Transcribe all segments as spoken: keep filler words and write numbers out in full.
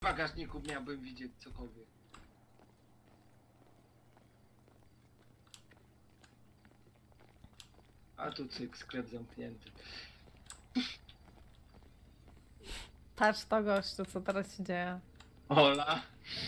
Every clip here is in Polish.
W bagażniku miałbym widzieć cokolwiek. A tu cyk, sklep zamknięty. Patrz to gościu, co teraz się dzieje. Ola!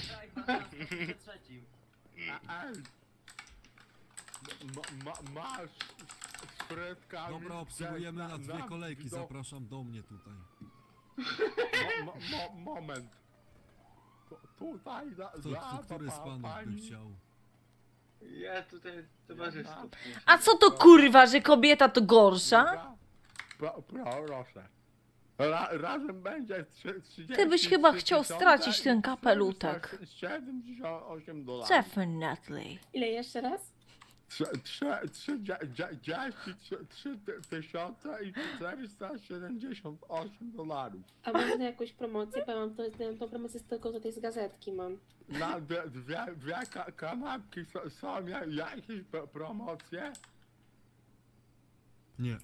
Masz sprytka. Dobra, obsługujemy na dwie kolejki, zapraszam do mnie tutaj. Mo, mo, moment. Tutaj za, To, za, to, który z pa- panów by pani- chciał? Ja tutaj towarzysko. A co to kurwa, że kobieta to gorsza? Pro, proszę. Ra, razem będzie trzydzieści. Ty byś chyba chciał stracić ten kapelutek. siedemdziesiąt osiem dolarów. Definitely. Ile jeszcze raz? trzy tysiące i czterysta siedemdziesiąt osiem dolarów. A można jakąś promocję? Bo ja mam to, tą promocję z tylko tutaj z gazetki mam. Na dwie, dwie, dwie ka kanapki są, są ja- jakieś pro- promocje? Nie.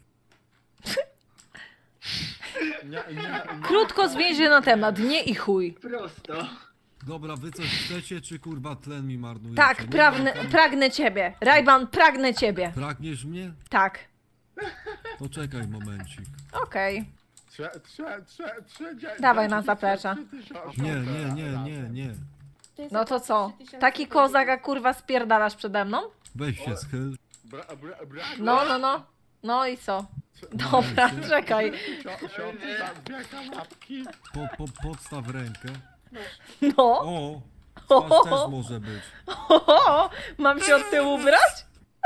Nie, nie, nie. Krótko zwięźle na temat, nie i chuj. Prosto. Dobra, wy coś chcecie, czy kurwa tlen mi marnujecie? Tak, Nie pragnę, mam tam- pragnę ciebie. Rajban, pragnę ciebie. Pragniesz mnie? Tak. To czekaj momencik. Okej. Trze, trze, trze, trzydzieści- Dawaj na zaplecza. trzy tysiące Nie, nie, nie, nie, nie. To jest No to około co? trzy tysiące Taki kozak, a kurwa spierdalasz przede mną? Weź się schyl. Bra, bra, bra, No, no, no. No i co? Dobra, czekaj. tysiące za dwie kanapki. Po, po, podstaw rękę. No. O! Twarz też może być. Oho, mam się od tyłu brać?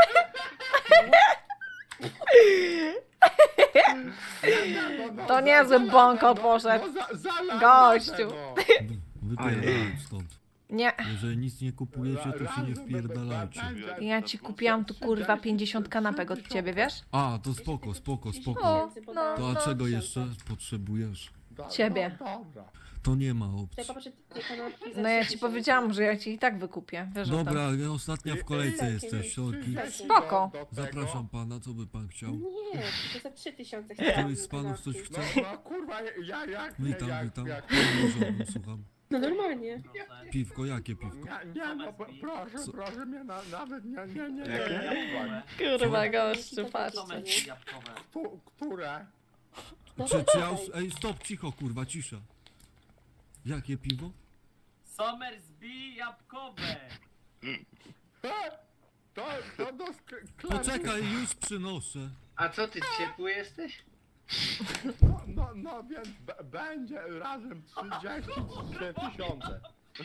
To niezły bąko poszedł. No, za, za Gościu. no. Wypierdalać stąd. Nie. Jeżeli nic nie kupujecie, to się nie wpierdalajcie. Ja ci kupiłam tu kurwa pięćdziesiąt kanapek od ciebie, wiesz? A, to spoko, spoko, spoko. O, no, To a no. czego jeszcze potrzebujesz? Do- Ciebie. do- Dobra. To nie ma To ja opcji. poproszę te kanapki za No ja trzy ci tysiące. powiedziałam, że ja ci i tak wykupię, wiesz o tym. Dobra, ostatnia w kolejce Takie jesteś, sorki. Spoko. Do- do tego. Zapraszam pana, co by pan chciał? Nie, to za trzy tysiące chciałam Któryś z panów coś kanapki. chce? No, no kurwa, ja jak nie, Witam, jak, witam. jak... Porządku, słucham. No normalnie. Piwko, jakie piwko? Nie, nie, no pro- proszę, Co? proszę mnie na, nawet nie, nie, nie, nie, Jakie? nie, Kurwa gościu, patrzcie. Któ- Które? No Czy, czy ja dawaj. już... Ej, stop, cicho, kurwa, cisza. Jakie piwo? Somersby jabłkowe! E, To, to do sk- sklepu. Poczekaj, już przynoszę. A co ty, ciepły jesteś? No, no, no więc b- będzie razem trzydzieści trzy tysiące.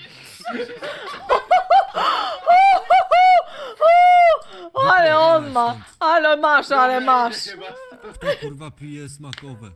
Ale on ma, ale masz, ale masz. Chyba. Kto kurwa pije smakowe?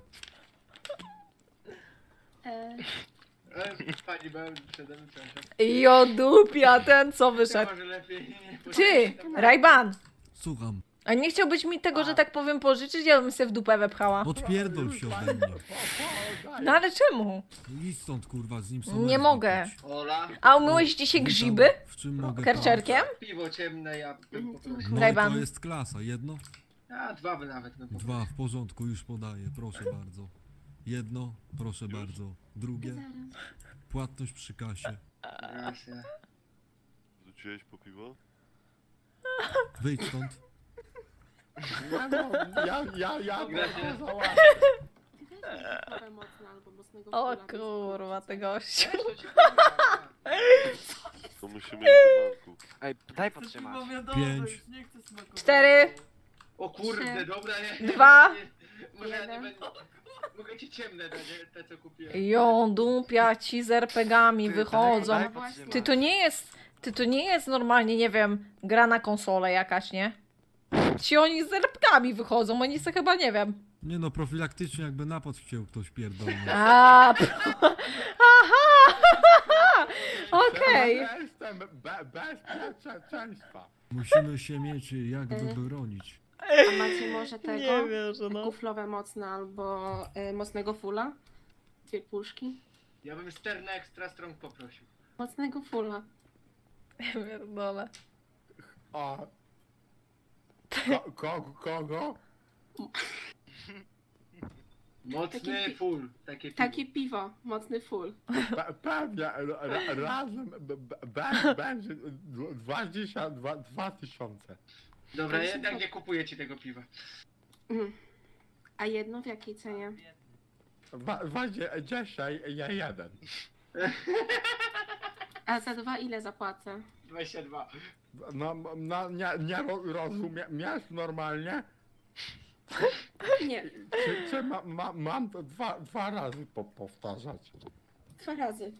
E, E, Pani byłem przede mną, przepraszam. Jodupia, ten co To wyszedł. może lepiej nie Ty, Rajban, Słucham. a nie chciałbyś mi tego, że tak powiem, pożyczyć? Ja bym się w dupę wepchała. Odpierdol się ode mnie. No ale czemu? Idź stąd, kurwa, z nim są. Nie mogę. Ola, A umyłeś dzisiaj grzyby? W czym mogę Kerczerkiem? piwo ciemne, ja bym poprosił. No i Rajban. to jest klasa. Jedno? A, dwa by nawet bym poprosił. Dwa, w porządku, już podaję, proszę bardzo. Jedno, proszę bardzo. Drugie, płatność przy kasie. Raz, ja. Rzuciłeś po piwo? Wyjdź stąd. Ja, no, ja, ja, ja Gracias. to załatwię. ty weź kawę mocno albo mocnego O kula, kurwa, to ty gościu. Weź to ci powiem. To musimy iść do banku. Ej, daj podtrzymać. Pięć. Nie chcę smakować. Cztery. O kurde, dobra, nie. Dwa. Nie, może ja nie Jeden. będę. Mogę ci ciemne dać, nie? Te co kupiłem. Jodupia, ci z er pe gami Ty, wychodzą. daj podtrzymać. Ty to nie jest, ty to nie jest normalnie, nie wiem, gra na konsolę jakaś, nie? Ci oni z er pe gami wychodzą, oni se chyba, nie wiem. Nie no, profilaktycznie jakby napad chciał ktoś pierdolny. A, pro- aha, okej. Ja jestem be, bezpieczeństwa. Musimy się mieć jak wybronić. A macie może tego? wierzę, no. Kuflowe mocne albo y, mocnego fula? Dwie puszki? Ja bym Sterna Extra Strong poprosił. Mocnego fula. Pierdolę. A... Ko, ko, kogo? Mocny Taki- full. Takie piwo. Takie piwo, mocny full. Pe- Pewnie ra- ra- razem b- b- b- będzie dwadzieścia dwa dwa tysiące. Dobra, To jednak super. nie kupuję ci tego piwa. Mm. A jedno w jakiej cenie? Wa- Wadzie dzisiaj ja jeden. A za dwa ile zapłacę? dwadzieścia dwa. No, no nie, nie ro- rozumiesz normalnie? Nie, Czy, czy ma, ma, mam to dwa, dwa razy po, powtarzać? dwa razy.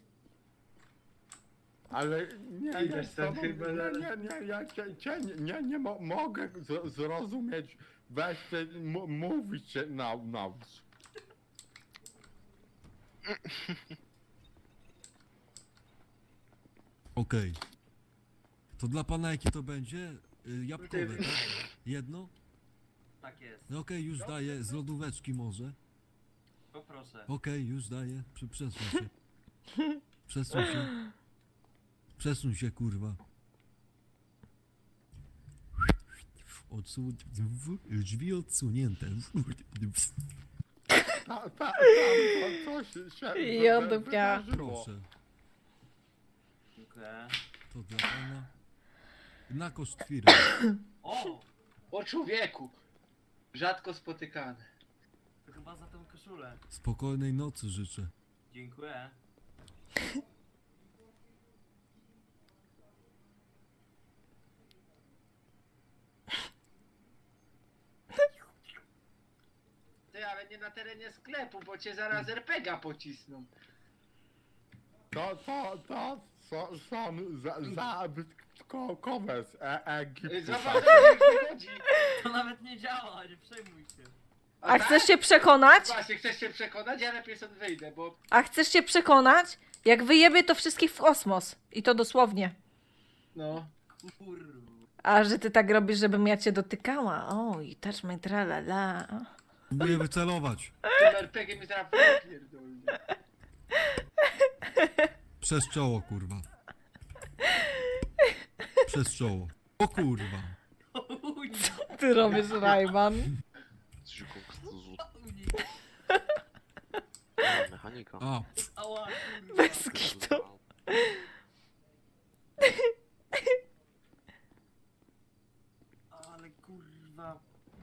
Ale nie, Idę nie, stąd to- chyba nie, zaraz. nie, nie, ja cię, cię nie, nie, nie mo, mogę z, zrozumieć. Weź ty, m- mówić się na, naucz. Okej. To dla pana jakie to będzie? Y, Jabłkowe, tak? Jedno? Tak jest. No okej, już daję. Z lodóweczki może. Poproszę. Okej, już daję. Przy- Przesuń się. Przesuń się. Przesuń się, kurwa. Odsuń... Drzwi odsunięte. Ta, ta, tam to coś się Jodupia. wydarzyło. Proszę. Dziękuję. To dla pana. Na koszt firmy. O! O człowieku! Rzadko spotykane. To chyba za tą koszulę. Spokojnej nocy życzę. Dziękuję. Ty, ale nie na terenie sklepu, bo cię zaraz er pe ga pocisną. To, to, to są, są za, zabytkowe z e Egiptu. Zobacz, jak wychodzi. To nawet nie działa, nie przejmuj się. A tak? chcesz się przekonać? Właśnie, chcesz się przekonać? Ja lepiej stąd wyjdę, bo... A chcesz się przekonać? Jak wyjebie to wszystkich w kosmos. I to dosłownie. No. Kurwa. A że ty tak robisz, żebym ja cię dotykała. Oj, touch my tralala. Próbuję wycelować. Tym er pe gie mi zaraz pierdolnie. Przez czoło, kurwa. Przez czoło. O kurwa. Unik, Ty robisz, Rajman. unik. Mechanika. A, Ała, kurwa. Bez kitu. Ale kurwa.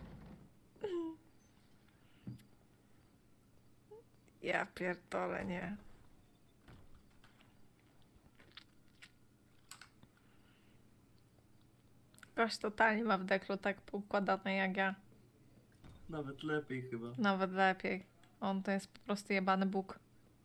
Ja pierdolę, nie. Gość totalnie ma w deklu tak poukładane jak ja. Nawet lepiej chyba. Nawet lepiej. On to jest po prostu jebany Bóg.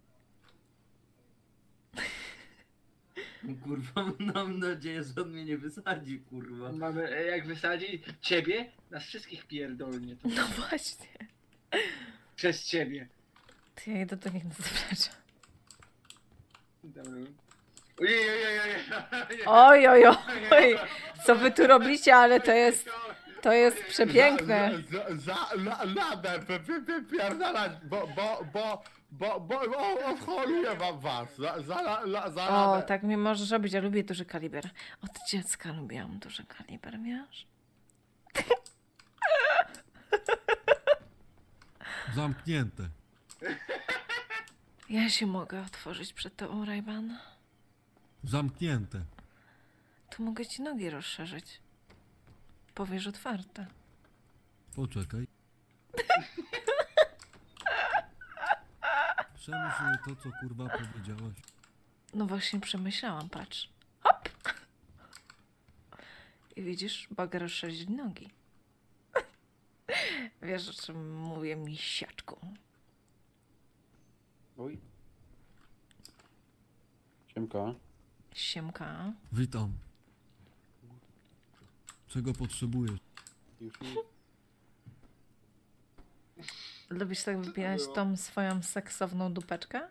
Kurwa, mam nadzieję, że on mnie nie wysadzi, kurwa. Mamy, e, jak wysadzi ciebie, nas wszystkich pierdolnie. To No właśnie. przez ciebie. Ty ja idę do niego zabrać. Dobra. Ojej, ojej, ojej, ojej. Oj, oj, oj. Co wy tu robicie, ale to jest, to jest przepiękne. Za, za, za la, ladę wy- wy- wypierdalać, bo, bo, bo, bo, bo, bo odcholuję wam was. Za, za, la, la, za O, ladę. tak mi możesz robić, ja lubię duży kaliber. Od dziecka lubiłam duży kaliber, wiesz? zamknięte. Ja się mogę otworzyć przed tobą, Rayban. Zamknięte. Tu mogę ci nogi rozszerzyć. Powiesz otwarte. Poczekaj. Przemyśl to, co kurwa powiedziałaś. No właśnie przemyślałam, patrz. Hop! I widzisz, mogę rozszerzyć nogi. Wiesz, o czym mówię, misiaczku. Oj. Siemka. Siemka. Witam. Czego potrzebujesz? Już mi... Lubisz tak wypinać było? tą swoją seksowną dupeczkę?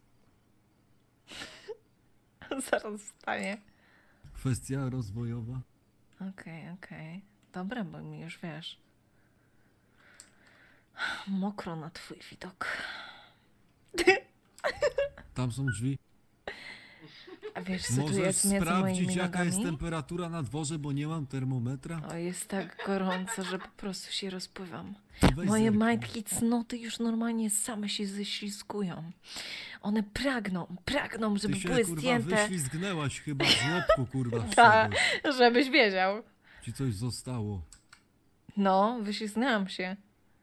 Zaraz wstanie. Kwestia rozwojowa. Okej, okej. Dobra, bo mi już wiesz. Mokro na twój widok. Tam są drzwi. A wiesz co tu Możesz jest między sprawdzić moimi jaka jest nogami? temperatura na dworze, bo nie mam termometra? O, jest tak gorąco, że po prostu się rozpływam. Weź Moje zerknij. majtki cnoty już normalnie same się ześlizgują. One pragną, pragną, żeby Ty się były kurwa zdjęte, wyślizgnęłaś chyba z żłobku kurwa Tak. wszedłeś. żebyś wiedział. Ci coś zostało. No, wyślizgnęłam się.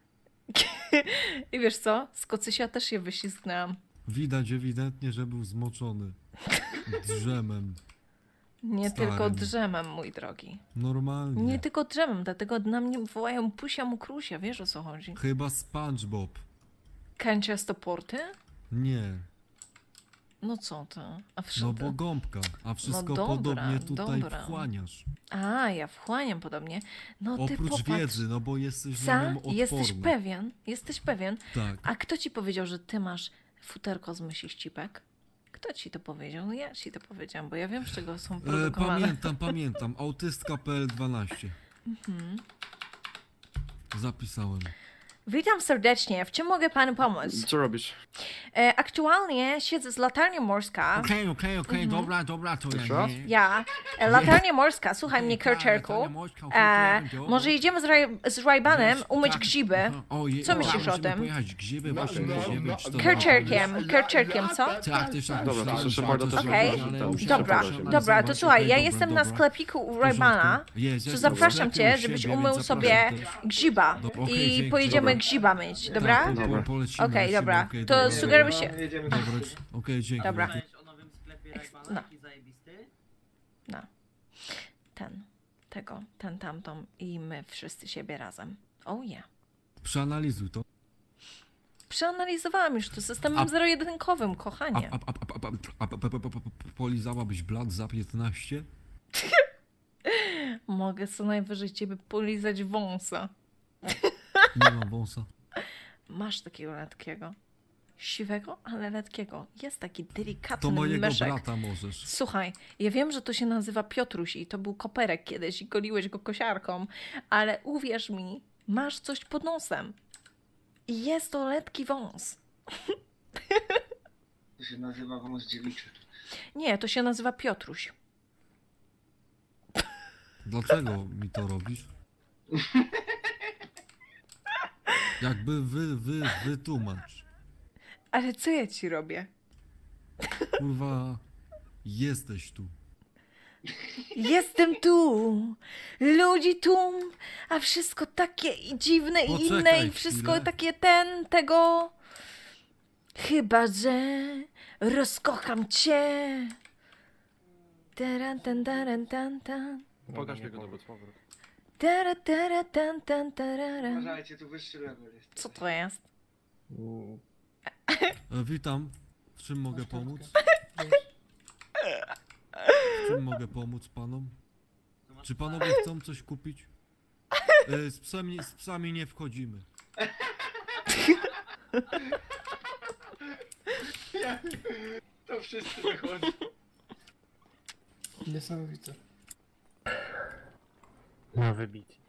I wiesz co? Z kocysia też się wyślizgnęłam. Widać ewidentnie, że był zmoczony. Drzemem. Nie Starym. tylko drzemem, mój drogi. Normalnie. Nie tylko drzemem, dlatego na mnie wołają Pusia Mukrusia, wiesz o co chodzi? Chyba SpongeBob. Kęciasto porty? Nie. No co to? A No wszystko... bo gąbka. A wszystko dobra, podobnie tutaj dobra. wchłaniasz. A, ja wchłaniam podobnie. No ty Oprócz popatrz. wiedzy, no bo jesteś Ca? na nią odporny. Jesteś pewien? Jesteś pewien? Tak. A kto ci powiedział, że ty masz futerko z myśli ścipek? Kto ci to powiedział? Ja ci to powiedziałam, bo ja wiem, z czego są E, produkowane. pamiętam, pamiętam. Autystka P L dwanaście. Mhm. Zapisałem. Witam serdecznie. W czym mogę panu pomóc? Co robisz? E, aktualnie siedzę z latarnią morska. Okej, okej, okej, dobra, dobra, to Jeszcze ja raz? nie. Ja. E, latarnia morska, słuchaj mnie, Tak, Kerczerku. latarnia morska, okej, to ja E, będzie, o, może o. jedziemy z, Raj z Rajbanem Weź, umyć tak, grzyby. aha, ojej, Co o, myślisz o musimy tym? pojechać grzyby, No, właśnie no, musimy no, czy to no. Kerczerkiem, Ja- ja- Kerczerkiem, ja- co? tak, Tak, też tak Dobra, myślałem, to że Shepard to też Okej, zrobić, ale musimy dobra, przeanalizować. dobra, to słuchaj, ja Okej, jestem dobra, na dobra. sklepiku u W Rajbana, porządku. Jest, to jest, zapraszam sklepie cię, u żebyś siebie, umył więc sobie zapraszam też. grzyba Dobra, okej, i dzięki, pojedziemy dobra. grzyba myć, dobra? Tak, po- Dobra. polecimy, Okej, lecimy, dobra, okej, to dobra. sugerujemy się. No, jedziemy. Dobra, okej, dzięki. Dobra. wielkie. Słyszałeś o nowym sklepie Rajbana? No. Taki zajebisty? No, ten, tego, ten, tamtą i my wszyscy siebie razem. Oh yeah. Przeanalizuj to. Przeanalizowałam już to systemem A- zero-jedynkowym, A, kochanie. a, a, a, a, a, a, a, a, a, polizałabyś blat za piętnaście? Mogę co najwyżej ciebie polizać wąsa. Nie mam wąsa. Masz takiego letkiego. Siwego, ale letkiego. Jest taki To delikatny mojego myszek. brata możesz. Słuchaj, ja wiem, że to się nazywa Piotruś i to był koperek kiedyś i goliłeś go kosiarką, ale uwierz mi, masz coś pod nosem. I jest to letki wąs. To się nazywa wąs dziewiczy. Nie, to się nazywa Piotruś. Dlaczego mi to robisz? Jakby wy, wy, wytłumacz. Ale co ja ci robię? Kurwa, jesteś tu. Jestem tu, ludzi tłum, a wszystko takie i dziwne i Poczekaj inne i chwilę. wszystko takie ten, tego. Chyba, że rozkocham cię. Taran, tan, taran, tan, tan. Pokaż mi go dowód. Tara, tara, tan, tan, tarara. Uważajcie, tu wyższy level jest. Co to jest? E, witam. W czym mogę pomóc? W czym mogę pomóc panom? Czy panowie chcą coś kupić? E, z, psami, z psami nie wchodzimy. To wszyscy wychodzą. Niesamowite. No wybici.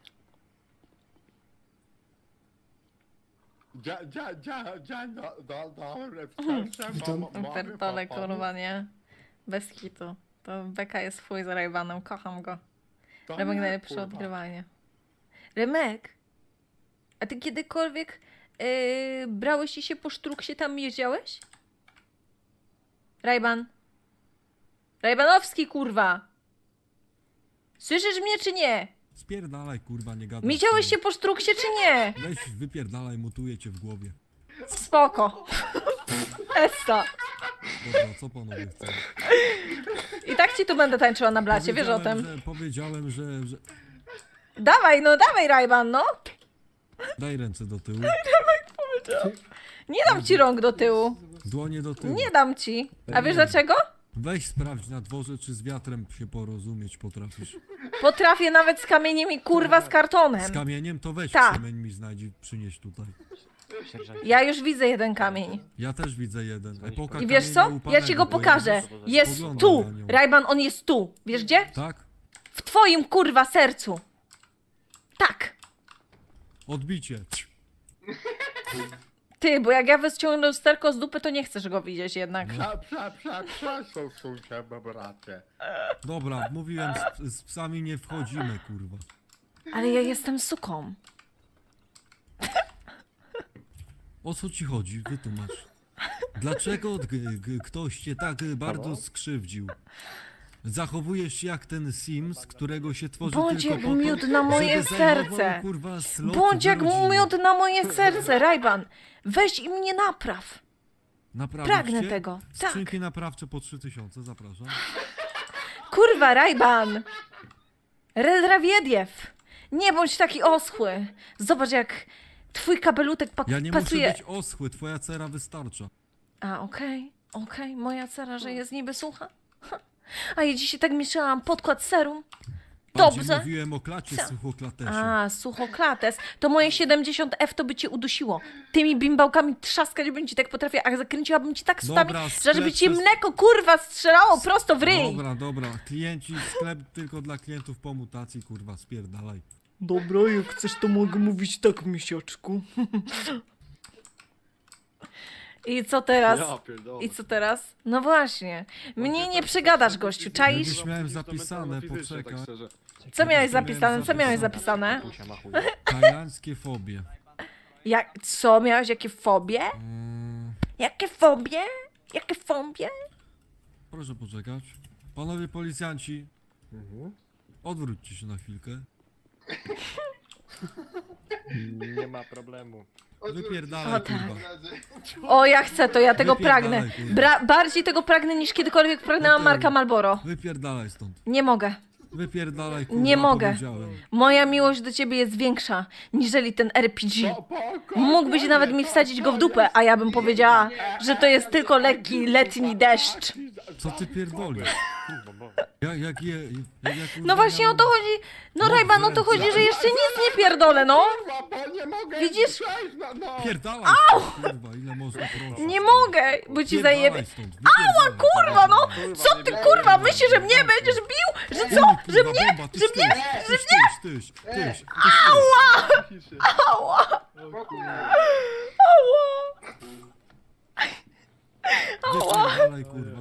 Dzia, dzia, dzia, dzień do, do, dobry. Proszę, Witam. mo- mogę Pierdolę, pomóc? kurwa, nie? Bez hitu. To Beka jest fuj za Rajbanem, kocham go. To Remek nie, najlepsze kurwa. odgrywanie. Remek, a ty kiedykolwiek yy, brałeś i się po sztruksie tam jeździałeś? Rajban. Rajbanowski, kurwa. Słyszysz mnie czy nie? Spierdalaj, kurwa, nie gadaj. Mieciałeś się po sztruksie czy nie? Weź, wypierdalaj, mutuję cię w głowie. Spoko. Esta. Dobra, co panowie chcą? I tak ci tu będę tańczyła na blacie, wiesz o tym. Że, powiedziałem, że, że... Dawaj, no dawaj Rajban, no. Daj ręce do tyłu. Nie dam ci rąk do tyłu. Dłonie do tyłu. Nie dam ci. A wiesz dlaczego? Weź sprawdź na dworze, czy z wiatrem się porozumieć potrafisz. Potrafię nawet z kamieniem i kurwa z kartonem. Z kamieniem to weź Tak. kamień mi znajdź i przynieś tutaj. Ja już widzę jeden kamień. Ja też widzę jeden. Epoka I wiesz co? kamienia Ja ci go upanego, pokażę. pojedziesz, Jest spoglądam tu. na nią. Rajban, on jest tu. Wiesz gdzie? Tak? W twoim kurwa sercu. Tak. Odbicie. Ty, bo jak ja wyciągnę lusterko z dupy, to nie chcesz go widzieć jednak. Prze, prze, prze, przesuń się, bracie. Dobra, mówiłem, z, z psami nie wchodzimy, kurwa. Ale ja jestem suką. O co ci chodzi? Wytłumacz. Dlaczego g- g- ktoś cię tak y, bardzo skrzywdził? Zachowujesz się jak ten Sims, którego się tworzy Bądź tylko jak po to, miód na moje żeby zajmował, serce. kurwa, sloty Bądź jak w rodzinie. miód na moje serce, Rajban. Weź i mnie napraw. Naprawić Pragnę cię? tego. Tak. Skrzynki naprawcze po trzy tysiące, zapraszam. Kurwa, Rajban. Redrawiediew. Nie bądź taki oschły. Zobacz jak twój kabelutek pa Ja nie pasuje. muszę być oschły, twoja cera wystarcza. A, okej, okay, okej. Okay. Moja cera, że jest niby sucha. Ha. A ja dzisiaj tak mieszałam podkład serum. Bardziej Dobrze. mówiłem o klacie Co? suchoklatesie. A, suchoklates. To moje siedemdziesiąt F to by cię udusiło. Tymi bimbałkami trzaskać bym ci tak potrafiła, a zakręciłabym ci tak stami, Dobra, że żeby sklep ci przez- mleko kurwa strzelało prosto w ryj. Dobra, dobra. Klienci, sklep tylko dla klientów po mutacji, kurwa, spierdalaj. Dobra, jak chcesz, to mogę mówić tak, misiaczku. I co teraz? Ja pierdolę. I co teraz? No właśnie. Mnie nie przegadasz, gościu, czaisz? Będziesz miałem zapisane, poczekaj. Co miałeś zapisane? Co miałeś zapisane? Tajlandzkie fobie. Jak, co miałeś? Jakie fobie? Mm, Jakie fobie? Jakie fobie? proszę poczekać. Panowie policjanci, odwróćcie się na chwilkę. Nie ma problemu. Wypierdalaj, O, tak. kurwa. O, ja chcę to, ja tego Wypierdalaj, pragnę. kurwa. Bra bardziej tego pragnę niż kiedykolwiek pragnęłam Marka Marlboro. Wypierdalaj stąd. Nie mogę. Wypierdalaj, kurwa, Nie mogę. powiedziałem. Moja miłość do ciebie jest większa, niżeli ten R P G. Spokojnie, Mógłbyś nawet mi wsadzić go w dupę, a ja bym powiedziała, że to jest tylko lekki letni deszcz. Co ty pierdolisz? Jak, jak je... Jak, jak, No właśnie o to chodzi. No Rajban, o to chodzi, że jeszcze nic nie pierdolę, no. Kurwa, bo nie mogę Widzisz? przejść, no, no. Pierdalaj stąd, kurwa, ile można prosić. Nie mogę, bo ci Wypierdalaj zajebie. stąd, Ała, wypierdalaj. kurwa, no! Co ty, kurwa, myślisz, że mnie będziesz bił? Że co? Że mnie? Bomba, tyś, Że mnie? tyś, tyś, tyś, tyś, tyś, tyś. Ała! Ała! Wypierdalaj, kurwa.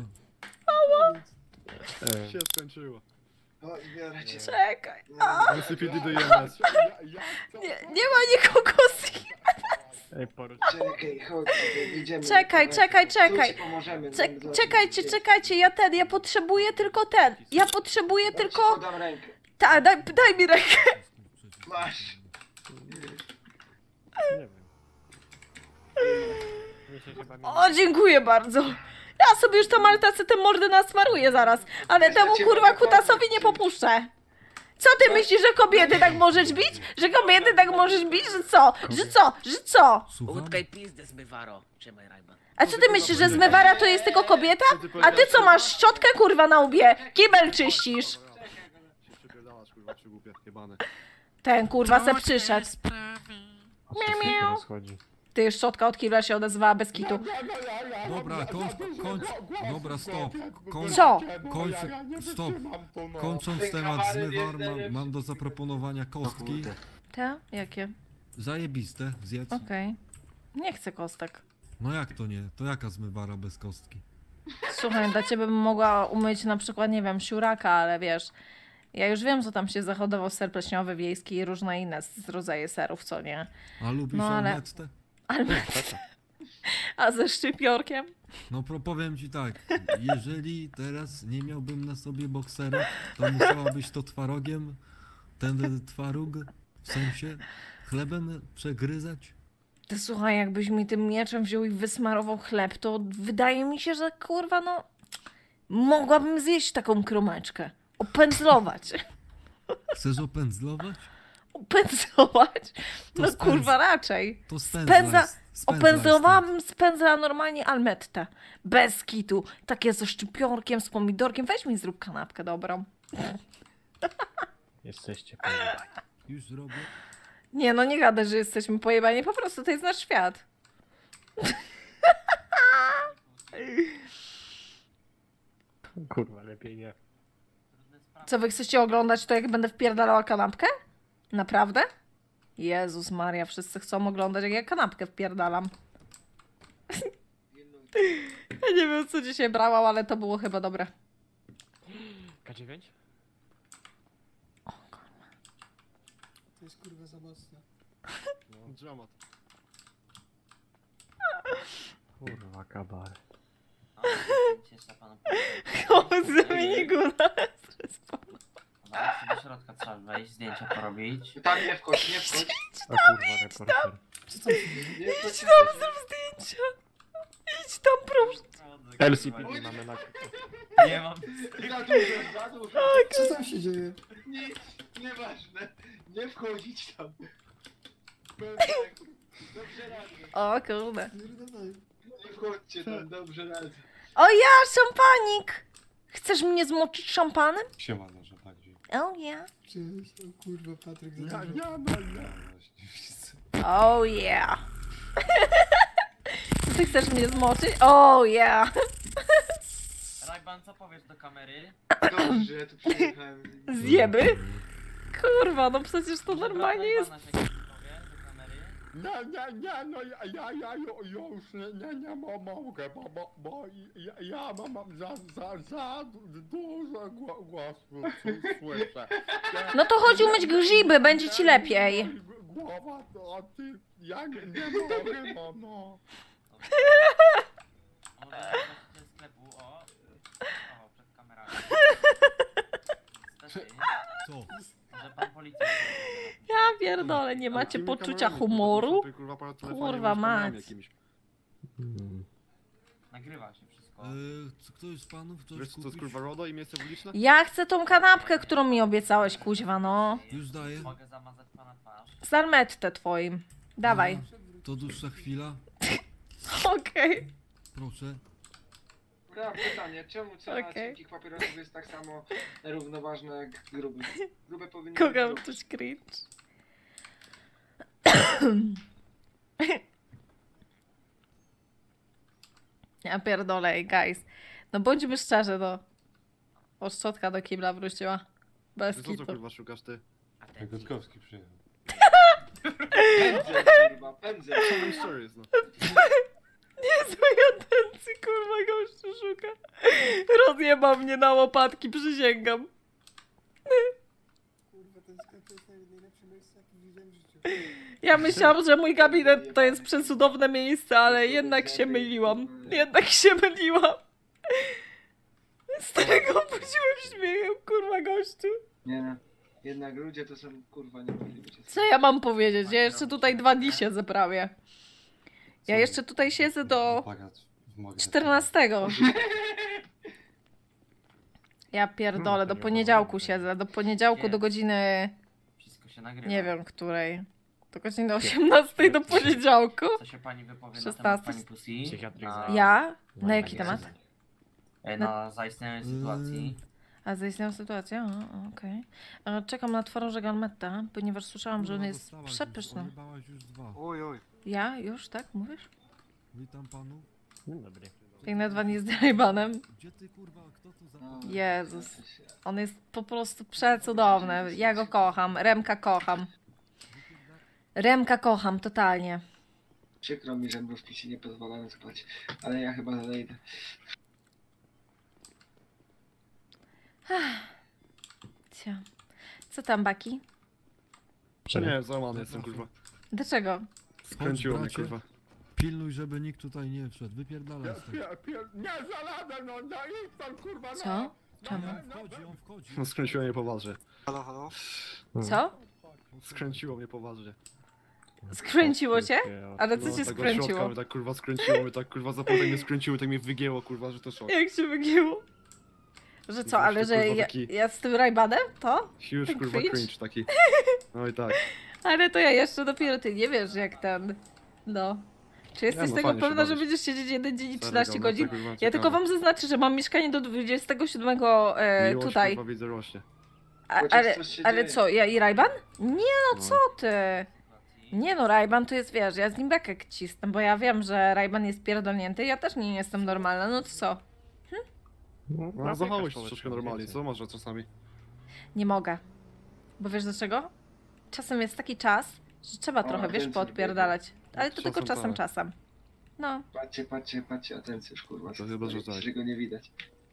Się skończyło. O, biorę cię. Czekaj. M C P D do I M S. Nie, nie ma nikogo z nim. Ej, porucz. Czekaj, chodź, tutaj idziemy. Czekaj, czekaj, czekaj. Tu ci pomożemy. Czek- Zobacz, czekajcie, gdzie- czekajcie, ja ten, ja potrzebuję tylko ten. Ja potrzebuję Ja ci tylko... podam rękę. Tak, daj, daj mi rękę. Masz. Nie wiem. Mi się chyba nie... O, dziękuję bardzo. Ja sobie już tam Maltacy tę mordę nasmaruję zaraz, ale temu kurwa kutasowi nie popuszczę. Co ty myślisz, że kobiety tak możesz bić? Że kobiety tak możesz bić? Że co? Że co? Że co? Słucham? Utkaj pizdę zmywaro. Trzymaj Rajban. A co ty myślisz, że zmywara to jest tylko kobieta? A ty co masz szczotkę kurwa na łbie? Kibel czyścisz. Się przypierdalasz, kurwa, czy głupie, jebane. Ten kurwa se przyszedł. Miau, miau. Rozchodzi. Ty, szczotka od kibla się odezwała bez kitu. Dobra, kończ, kończ, dobra, stop. Kończ, Co? kończ, stop. Kończąc temat zmywar, mam, mam do zaproponowania kostki. Te? Jakie? Zajebiste, zjedz. Okej. Nie chcę kostek. No jak to nie? To jaka zmywara bez kostki? Słuchaj, dla ciebie bym mogła umyć na przykład, nie wiem, siuraka, ale wiesz, ja już wiem, co tam się zachodował ser pleśniowy, wiejski i różne inne z rodzaje serów, co nie? A lubisz No, ale- almettę? Ale... A ze szczypiorkiem? No pro- powiem ci tak, jeżeli teraz nie miałbym na sobie boksera, to musiałabyś to twarogiem, ten twaróg, w sensie chlebem przegryzać? Ty słuchaj, jakbyś mi tym mieczem wziął i wysmarował chleb, to wydaje mi się, że kurwa, no... Mogłabym zjeść taką kromeczkę. Opędzlować. Chcesz opędzlować? Opędzlować? To No spędz- kurwa, raczej. To spędzlaj, Spędza... spędzlaj Opędzlowałabym spędzla normalnie almettę. Bez kitu. Takie ze szczypiorkiem, z pomidorkiem. Weź mi zrób kanapkę dobrą. Jesteście pojebani. stąd. Już robię. Nie no, nie gadaj, że jesteśmy pojebani. Po prostu to jest nasz świat. Kurwa, lepiej nie. Co wy chcecie oglądać, to jak będę wpierdalała kanapkę? Naprawdę? Jezus Maria, wszyscy chcą oglądać, jak ja kanapkę wpierdalam. Ja nie wiem, co dzisiaj brałam, ale to było chyba dobre. K dziewięć? O kurwa. To jest kurwa za mocne. No. Dramat. Kurwa kabar. No, cieszę panu. Chłopiec z miniguna. Zaraz do środka trzeba wejść, zdjęcia porobić. Tam nie wchodź, nie wchodź. A kurwa reporter. Co tam się dzieje? Nie wchodź. Idź tam, zrób zdjęcia. Idź tam, proszę. L C P D mamy na... Nie mam. Za dużo, za dużo. Co tam się dzieje? Nic, nieważne. Nie wchodzić tam. Dobrze radzę. O kurde. Nie wchodźcie tam, dobrze radzę. O ja, szampanik! Chcesz mnie zmoczyć szampanem? Siemano, że tak dzień. Oh yeah. Cześć, o kurwa Patryk za Ja, dużo. ja, no, ja. Oh yeah. Ty chcesz mnie zmoczyć? Oh yeah. Rajban, co powiesz do kamery? Dobrze, ja tu przyjechałem. Zjeby? Kurwa, no przecież to Może normalnie brat jest. Rajbana się jakoś powie do kamery? Nie, nie, nie, no ja, ja, ja ju- już nie, nie, nie mo- mogę, bo, bo, bo ja, ja mam- mam za, za, za du- dużo gło- głosu s- słyszę. Ja- No to chodź umyć grzyby, będzie ci lepiej. G- Głowa to ty, ja nie, nie mogę, no, no. A może właściciel sklepu, o, o, przed kamerami. Niestety, Co? może pan policjant. Ja pierdolę, nie macie poczucia humoru? Kurwa mać. Nagrywa się wszystko. E, co ktoś z panów coś Wiesz co to jest kupić? kurwa RODO i miejsce publiczne? Ja chcę tą kanapkę, którą mi obiecałeś, kuźwa, no. Już daję. Mogę zamazać pana twarz. Z armetę twoim. Dawaj. No, to dłuższa chwila. Okej. Proszę. Ja mam pytanie, czemu cena Okej. cienkich papierosów jest tak samo równoważna jak gruby? Grube powinny Kocham być coś cringe. Ja pierdolę, ej, guys. No bądźmy szczerzy, no. O, szczotka do kibla wróciła. Bez Ty co to kitu. kurwa szukasz ty? A ten Gotkowski przyjechał. Pędzel, kurwa, pędzel. Common stories, no. Niezłej atencji, kurwa, gościu szuka. Rozjebał mnie na łopatki, przysięgam. Kurwa ten sklep to jest najlepsze miejsce jakie widziałem w życiu. Ja myślałam, że mój gabinet to jest przecudowne miejsce, ale jednak się myliłam. Jednak się myliłam. Starego obudziłem śmiechem, kurwa, gościu. Nie no, jednak ludzie to są kurwa niemożliwe. Co ja mam powiedzieć? Ja jeszcze tutaj dwa dni siedzę prawie. Ja jeszcze tutaj siedzę do czternastego. Ja pierdolę, do poniedziałku siedzę. Do poniedziałku do godziny... wszystko się nagrywa. Nie wiem, której. Do godziny osiemnastej do poniedziałku. Co się pani wypowie na szesnaście. temat pani Pussy? Psychiatryk Na, Ja? Na jaki temat? e, na zaistniałej sytuacji. A zaistniała sytuacja? O, okej. E, Czekam na twarożek Almetta, ponieważ słyszałam, że on Kurwa, jest dostałaś już, przepyszny. ojebałaś już dwa. Oj, oj. Ja? Już? Tak? Mówisz? Witam panu. Dzień dobry. Jak na dwa dni z Raybanem. Gdzie ty kurwa, kto tu za... No. Jezus. On jest po prostu przecudowny. Ja go kocham. Remka kocham. Remka kocham, totalnie. Przykro mi, że mrówki ci nie pozwalają spać, ale ja chyba zejdę. Cia. Co tam, Baki? Nie, załamany jestem kurwa. Dlaczego? Skręciło mnie bracie. kurwa. Pilnuj, żeby nikt tutaj nie wszedł. Wypierdalaj Pier, stąd. pier, pier, nie zaladę, no, no idź tam, kurwa, no. Co? Czemu? On wchodzi, on wchodzi. No skręciło mnie poważnie. Co? Skręciło mnie poważnie. Skręciło cię? Ale co No, cię tak od skręciło? środka mnie tak kurwa skręciło mnie, tak kurwa zapomnę mnie skręciło, tak mnie wygięło kurwa, że to szok. Jak się wygięło? Że co, ale że Kurwa, ja, taki- ja z tym Raybanem? To? Już Tak kurwa cringe? cringe taki. No i tak. Ale to ja jeszcze dopiero ty nie wiesz jak ten. No. Czy jesteś no, tego fajnie się pewna, że bawisz. będziesz siedzieć jeden dzień i Stary trzynaście gówno, godzin? to, kurwa, Ja ciekawe. tylko wam zaznaczę, że mam mieszkanie do dwudziestego siódmego e, Miłość, tutaj. kurwa widzę rośnie. A, Chociaż ale, coś się ale dzieje. co, ja i Rayban? Nie no, No. co ty? Nie no, Rayban to jest, wiesz, ja z nim bekę cisnę, bo ja wiem, że Rayban jest pierdolnięty, ja też nie jestem normalna, no to co? No zachowuj się troszeczkę normalnie, co masz czasami? Nie mogę. Bo wiesz dlaczego? Czasem jest taki czas, że trzeba O, trochę, wiesz, więcej poodpierdalać. Ale to Czasem tylko czasem, tak. czasem. No. Patrzcie, patrzcie, patrzcie, atencjusz, kurwa. To chyba, że tak. Że go nie widać.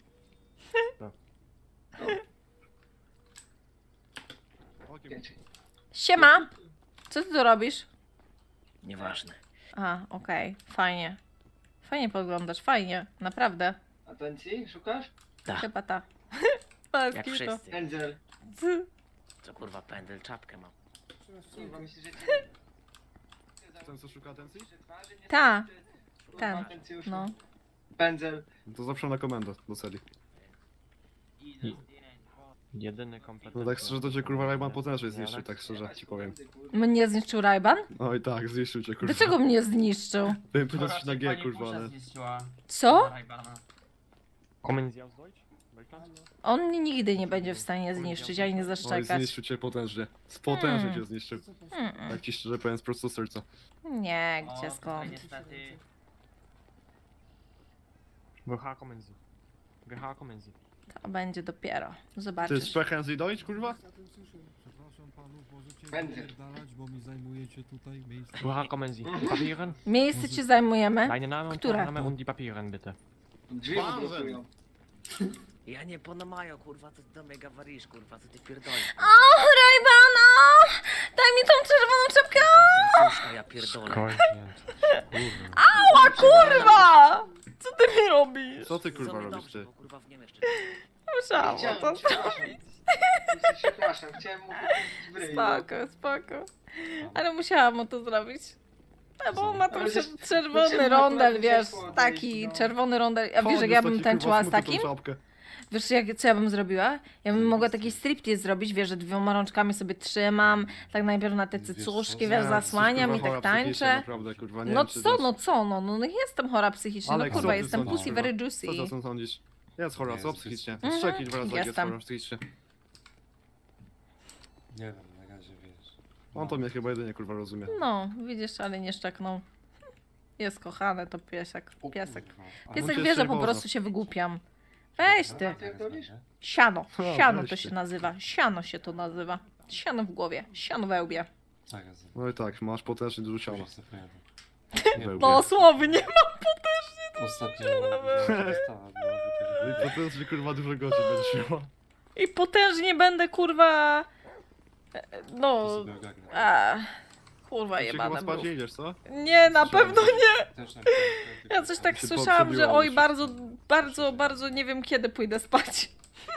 Wiecie. Siema! Co ty tu robisz? Nieważne. A, okej, fajnie. Fajnie podglądasz, fajnie, naprawdę. Atencji, szukasz? Tak. Chyba ta. Bez Jak kitu. wszyscy. Pędzel. Co kurwa pędzel, czapkę mam. Kurwa, myślisz, że cię... Ten co szuka atencji? Ta, Kurwa, ten, atencjuszu. no. Pędzel. To zawsze na komendę do celi. Jedyny kompletny. No tak szczerze to cię kurwa Rayman potężnie zniszczył, tak szczerze ci powiem. Mnie zniszczył Rajban? Oj tak, zniszczył cię kurwa. Dlaczego mnie zniszczył? Powiem powiedzieć na G kurwa, ale... Co? Komenzja z Deutsch? Deutschland? On mnie nigdy nie będzie w stanie zniszczyć, ani nie Oj, zaszczekać. zniszczył cię potężnie. Potężnie Hmm. cię zniszczył. Mm-mm. Tak ci szczerze powiem z prosto z serca. Nie, gdzie skąd? Niestety... G H Komenzji. G H Komenzji. To będzie dopiero. Ty Zobaczysz. sprechen Sie Deutsch kurwa? Przepraszam panów, możecie Będzie. wypierdalać, bo mi zajmujecie tutaj miejsce. G H Komenzji. Papieren? Miejsce ci zajmujemy? Deine Name und Które? Vorname und die Papieren bitte. Drzwi Wahnsinn. blokują. Ja nie ponamają, kurwa, to do mega warisz, kurwa, co ty pierdolisz. O, Rajbana! Daj mi tą czerwoną czapkę! Atencjuszka, ja pierdolę. Kończnięty. Kurwa. Ała, kurwa! Co ty mi robisz? Co ty kurwa Co mi robisz dobrze, ty? bo kurwa w Niemczech. Musiałam Chciałem, to przepraszam. Przepraszam, chciałem mu kupić w ryj. Spoko, spoko. Ale musiałam mu to zrobić. No bo on ma tam Ale się też- czerwony chciałem rondel, akurat wiesz, ciepło odejść, taki no. czerwony rondel. A wiesz, Chodź, jak ja bym taki, tańczyła kurwa, z smutną takim? czapkę. Wiesz, jak, co ja bym zrobiła? Ja bym mogła taki striptease zrobić, wiesz, że dwiema rączkami sobie trzymam, tak najpierw na te cycuszki, Nie, wiesz, jesteś, zasłaniam kurwa, i chora tak psychicznie, tańczę. Naprawdę, kurwa, nie No wiem, czy co, to jest- no co, no, no, no jestem chora psychicznie, no Aleks, co kurwa, ty jestem sądzisz, pussy kurwa? very juicy. Co ty o tym sądzisz? Jest chora, co Jest, psychicznie? Mhm, Szczeki dwa razy jak jest jestem. chora psychicznie. Nie wiem, na razie wiesz. On to mnie chyba jedynie kurwa rozumie. No, widzisz, ale nie szczeknął. Jest kochane, to piesek, O piesek. kurwa. A Piesek cię wie, że jeszcze po nie prostu się wygłupiam. Weź ty. A pierdolisz? Siano, O, siano weź to ty. się nazywa, siano się to nazywa. Siano w głowie, siano we łbie. Zaraz. No i tak, masz potężnie dużo ciała. Już sobie pojadę. We łbie. Dosłownie. Ostatnio dostała, byłaby tak. Potężnie kurwa dużo godzin będzie siła. I potężnie będę, kurwa... e, To No... sobie ogarnę. A, kurwa Ty się chyba jebane spać był. nie idziesz, co? Nie, na pewno nie. Też na Ja coś tak się słyszałam, że poprzebiłam oj, już. bardzo, bardzo, bardzo nie wiem kiedy pójdę spać.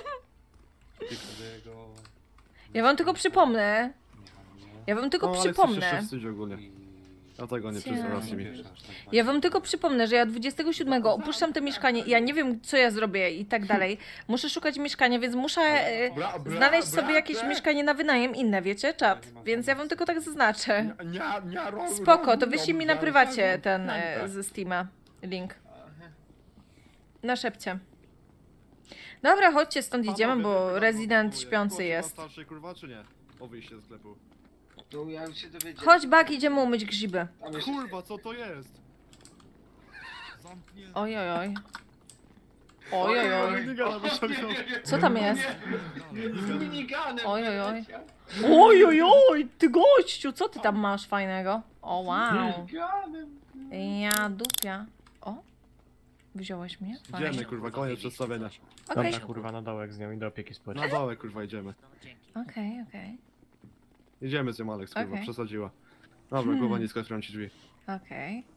Ja wam tylko przypomnę. Ja wam tylko No, ale chcesz przypomnę. się wstydzi ogólnie. Ja tego nie Cia. przyznam racji mi. Ja wam tylko przypomnę, że ja dwudziestego siódmego opuszczam to mieszkanie. Ja nie wiem, co ja zrobię i tak dalej. Muszę szukać mieszkania, więc muszę e, Bra, bra, znaleźć bra, sobie jakieś bra. mieszkanie na wynajem inne, wiecie, czat. Więc ja wam tylko tak zaznaczę. Nie, nie, ro- Spoko, to ro- wyślij mi na ro- prywacie ro- ten ro- e, ze Steama link. Na szepcie. Dobra, chodźcie stąd idziemy, bo rezydent śpiący jest. Starszy kurwa czy nie? O wyjście z sklepu. No ja już się dowiedziałem. Chodź, Bak, idziemy umyć grzyby. Tam jeszcze- Kurwa, co to jest? Zamknięty. Oj, oj, oj. Oj, oj, oj. Nie gada, bo ciągnął. Co tam jest? Z miniganem. Oj, oj, oj. Oj, oj, oj, ty gościu, co ty tam masz fajnego? O, wow. Miniganem. Ja dupia. O, wziąłeś mnie? Fajnie. Idziemy kurwa, koniec przedstawienia. Okej, Dobra, kurwa, na dołek z nią i do opieki społecznej. Na dole kurwa idziemy. okej, okej, Idziemy z nią Alex kurwa, Okej. przesadziła. Dobra, głowa niska, otwieram ci drzwi. okej.